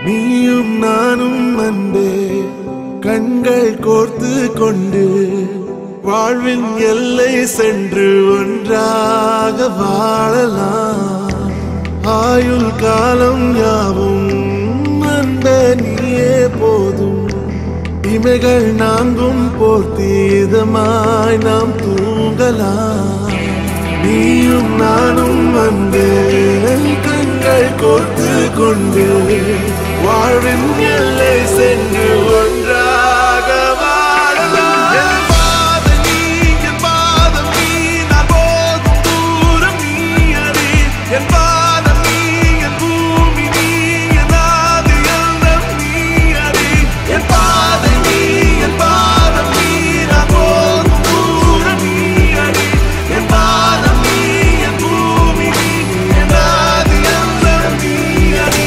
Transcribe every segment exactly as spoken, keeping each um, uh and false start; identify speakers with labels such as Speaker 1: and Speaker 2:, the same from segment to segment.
Speaker 1: நீயும் நானும் அன்பே கண்கள் கோர்த்து கொண்டு வாழ்வின் எல்லை சென்று ஒன்றாக வாழலாம். ஆயுள் காலம் யாவும் அன்பே நீயே போதும். இமைகள் நான்கும் போர்த்தி இதமாய் நாம் தூங்கலாம். நீயும் நானும் அன்பே கண்கள் கோர்த்து கொண்டு வாழ்வின் எல்லை சென்று ஒன்றாக வாழலாம். என் பாதம் நீ, என் பாதம் நீ, நான் போகும் தூரம் நீ அறி. என் பாதம் நீ, என் பூமி நீ, என் ஆதி எல்லாம் நீ அறி. என் பாதம் நீ, என் பாதம் நீ, நான் போகும் தூரம் நீ அறி. என் பாதம் நீ, என் பூமி நீ, என் ஆதி எல்லாம் நீ அறி.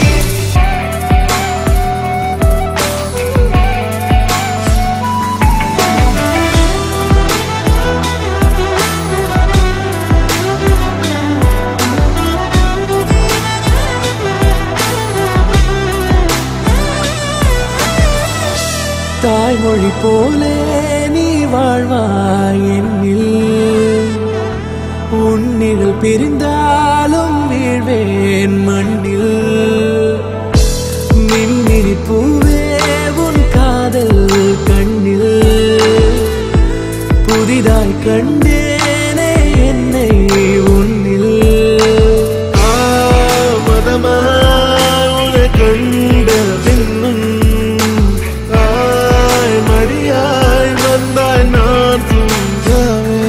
Speaker 2: தாய்மொழி போலே நீ வாழ்வாய் என்னில். உன்னிகள் பிரிந்தாலும் வீழ்வேன் மண்ணில். மின்மினி பூவே உன் காதல் கண்ணில். புதிதாய் கண்டேனே என்னை உன்னில்.
Speaker 1: ஆமதமாய் உன்னை கண்ட பின்னும் மடியாய் வந்தாய் நான் தூங்கவே.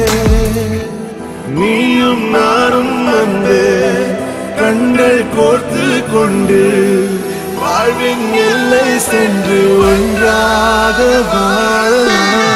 Speaker 1: நீயும் நானும் வந்து கண்கள் கோர்த்து கொண்டு வாழ்வின் எல்லை சென்று ஒன்றாக வாழலாம்.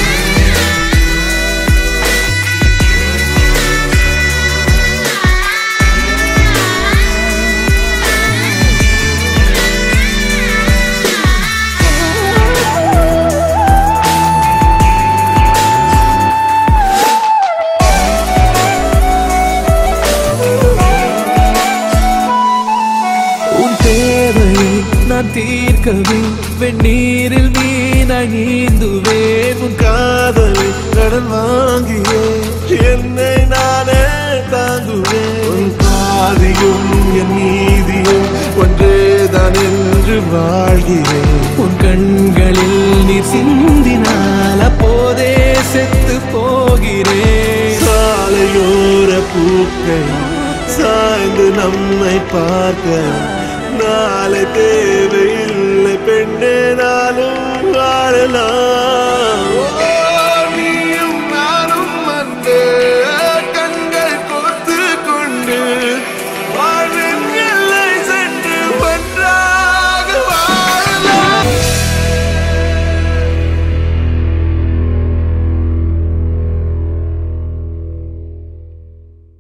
Speaker 2: நான் தீர்க்கவே வெந்நீரில் மீனாய் நீந்துவேன்.
Speaker 1: உன் காதலை கடன் வாங்கியே என்னை நானே தாங்குவேன். உன் பாதியும் என் நீதியும் ஒன்றேதான் என்று வாழ்கிறேன்.
Speaker 2: உன் கண்களில் நீர் சிந்தினால் அப்போதே செத்து போகிறேன்.
Speaker 1: சாலையோர பூக்கள் சாய்ந்து நம்மை பார்க்க நாளை தேவையில்லை பெண்ணே நானும் வாழலாம்.